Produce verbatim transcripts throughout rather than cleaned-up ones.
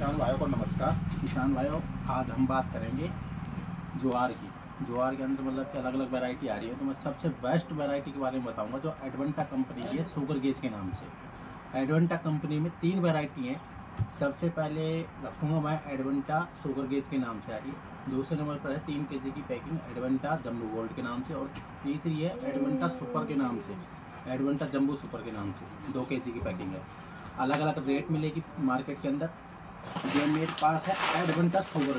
किसान भाइयों को नमस्कार। किसान भाइयों, आज हम बात करेंगे ज्वार की। ज्वार के अंदर मतलब कि अलग अलग वैरायटी आ रही है, तो मैं सबसे बेस्ट वैरायटी के बारे में बताऊंगा जो एडवेंटा कंपनी की है, शुगर गेज के नाम से। एडवेंटा कंपनी में तीन वैरायटी हैं। सबसे पहले रखूँगा मैं एडवेंटा शुगर गेज के नाम से आ रही है। दूसरे नंबर पर है तीन के जी की पैकिंग एडवेंटा जम्बो गोल्ड के नाम से, और तीसरी है एडवेंटा सुपर के नाम से, एडवेंटा जम्बो सुपर के नाम से। दो के जी की पैकिंग है। अलग अलग रेट मिलेगी मार्केट के अंदर। ये मेरे पास है Adventa sugar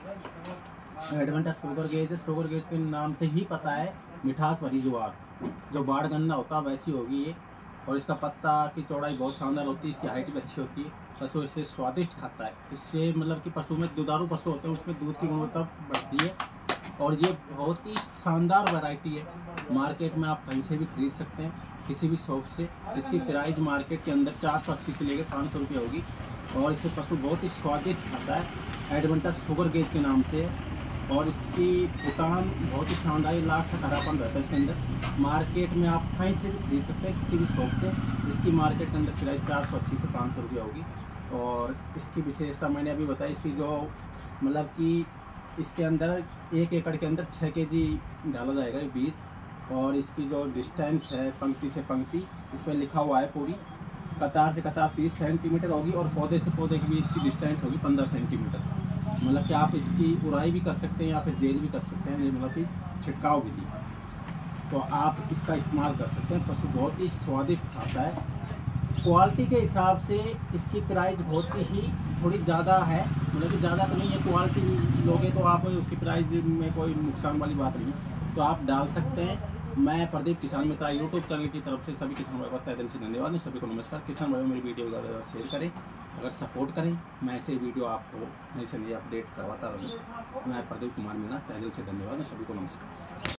gauge. Adventa sugar gauge sugar gauge के नाम से ही पता है मिठास भरी ज्वार, जो बाढ़ गन्ना होता है वैसी होगी ये। और इसका पत्ता की चौड़ाई बहुत शानदार होती है, इसकी हाइट भी अच्छी होती है। पशु इसे स्वादिष्ट खाता है। इससे मतलब कि पशु में दुधारू पशु होते हैं, उसमें दूध की गुणवत्ता बढ़ती है। और ये बहुत ही शानदार वैरायटी है। मार्केट में आप कहीं से भी खरीद सकते हैं, किसी भी शॉप से। इसकी प्राइस मार्केट के अंदर चार सौ अस्सी से लेकर पाँच सौ रुपये होगी। और इसे पशु बहुत ही स्वादिष्ट खाता है। एडवेंटा शुगर गेज के नाम से। और इसकी दुकान बहुत ही शानदार, लाख का हरापन रहता है इसके अंदर। मार्केट में आप कहीं से भी खरीद सकते हैं, किसी भी शॉप से। इसकी मार्केट के अंदर प्राइस चार सौ अस्सी से पाँच सौ रुपये होगी। और इसकी विशेषता मैंने अभी बताई। इसकी जो मतलब कि इसके अंदर एक एकड़ के अंदर छः के जी डाला जाएगा ये बीज। और इसकी जो डिस्टेंस है पंक्ति से पंक्ति, इसमें लिखा हुआ है पूरी कतार से कतार तीस सेंटीमीटर होगी, और पौधे से पौधे के बीच की डिस्टेंस होगी पंद्रह सेंटीमीटर। मतलब कि आप इसकी उड़ाई भी कर सकते हैं या फिर जेल भी कर सकते हैं, मतलब कि छिड़काव विधि। तो आप इसका इस्तेमाल कर सकते हैं। पशु बहुत ही स्वादिष्ट खाता है। क्वालिटी के हिसाब से इसकी प्राइस बहुत ही थोड़ी ज़्यादा है, मतलब कि ज़्यादा तो नहीं है। क्वालिटी लोगे तो आप उसकी प्राइस में कोई नुकसान वाली बात नहीं है, तो आप डाल सकते हैं। मैं प्रदीप किसान मित्र यूट्यूब चैनल की तरफ से सभी किसान भाइयों का तहे दिल से धन्यवाद। सभी को नमस्कार। किसान भाइयों, मेरी वीडियो ज़्यादा ज़्यादा शेयर करें, अगर सपोर्ट करें। मैं ऐसे वीडियो आपको नई से नई अपडेट करवाता रहूँ। मैं प्रदीप कुमार मीणा, तहे दिल से धन्यवाद। सभी को नमस्कार।